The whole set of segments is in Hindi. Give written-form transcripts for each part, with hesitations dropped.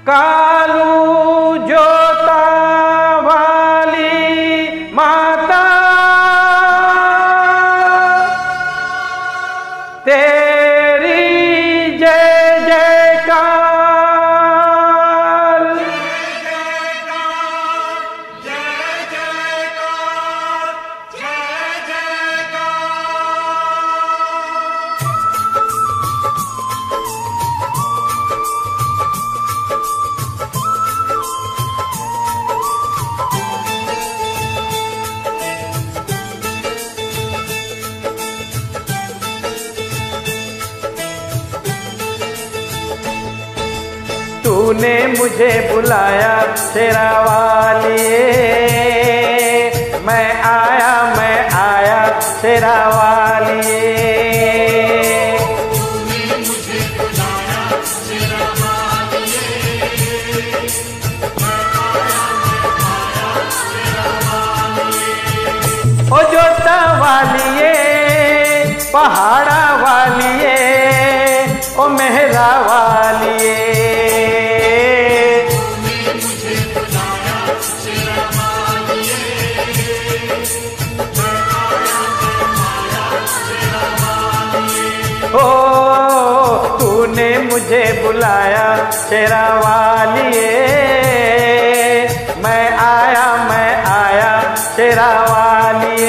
कालू जोता वाली माता तेरी जय जयकार। तूने मुझे बुलाया शेरा वालिए, मैं आया शेरा वालिए। तूने मुझे बुलाया शेरा वालिए, मैं आया शेरा वालिए। ओ जोता वालिए, पहाड़ा वालिए, ओ मेहरा वालिए। ओ तूने मुझे बुलाया शेरा वालिए, मैं आया शेरा वालिए।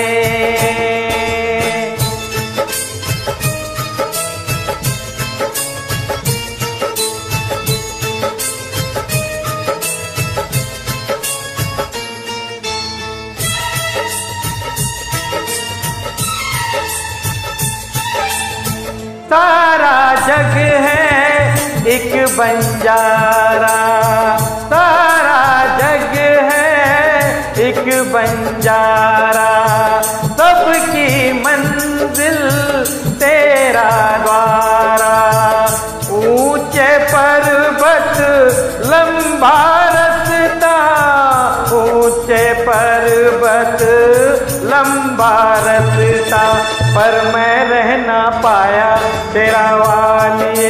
सारा जग है एक बंजारा, सारा जग है एक बंजारा, सबकी मंजिल तेरा द्वारा। ऊंचे पर्वत लंबा रास्ता, ऊंचे पर्वत लंबा रास्ता, पर मैं रह ना पाया तेरा वालिए।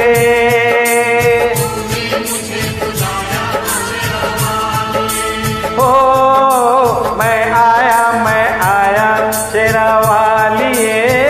हो मैं आया तेरा वालिए।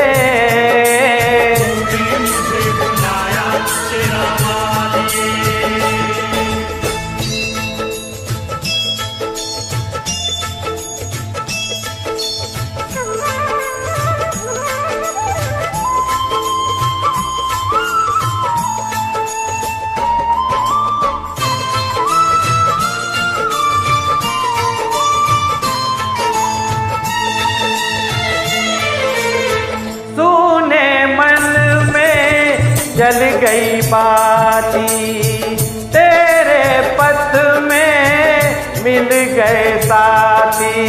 जल गई बाती तेरे पथ में मिल गए साथी।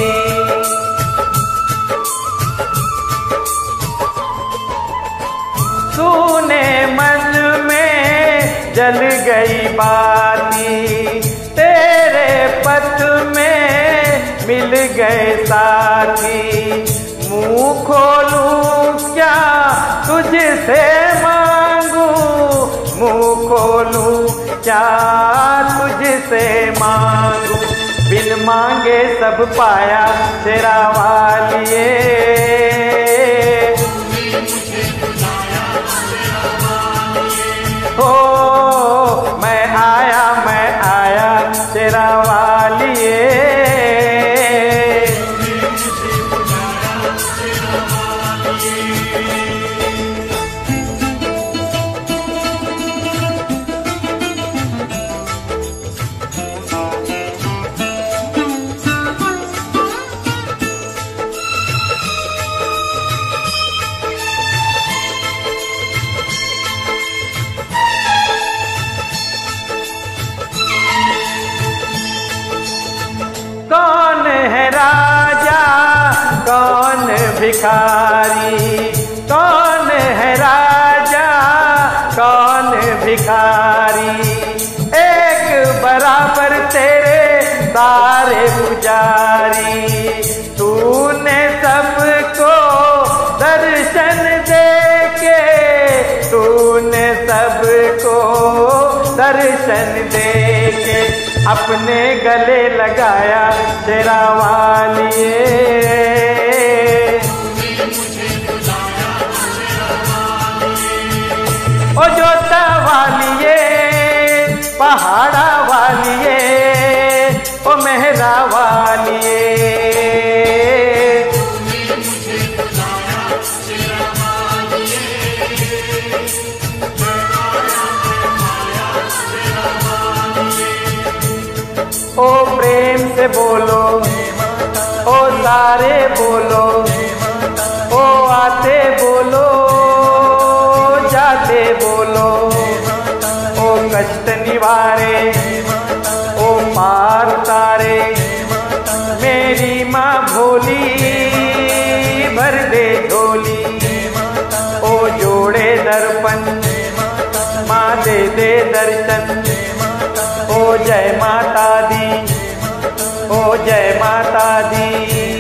तूने मन में जल गई बाती तेरे पथ में मिल गए साथी। मुँह खोलूं क्या तुझसे मांगू, मुँह खोलूं क्या तुझसे मांगू। बिन मांगे सब पाया तेरा वालिए। हो मैं आया तेरा वालिए। कौन है राजा कौन भिखारी, कौन है राजा कौन भिखारी। एक बराबर तेरे सारे पुजारी। तूने सबको दर्शन दे के, तूने सबको दर्शन दर्शन देके अपने गले लगाया शेरा वालिए। ओ जोता वालिए, पहाड़ा वालिए, ओ मेहरा वालिए। ओ प्रेम से बोलो, ओ सारे बोलो, ओ आते बोलो, जाते बोलो, ओ कष्ट निवारे, ओ पार तारे, मेरी माँ भोली भर दे झोली। ओ जोड़े दर्पण, माँ दे दे दर्शन। ओ जय माता दी, ओ जय माता दी।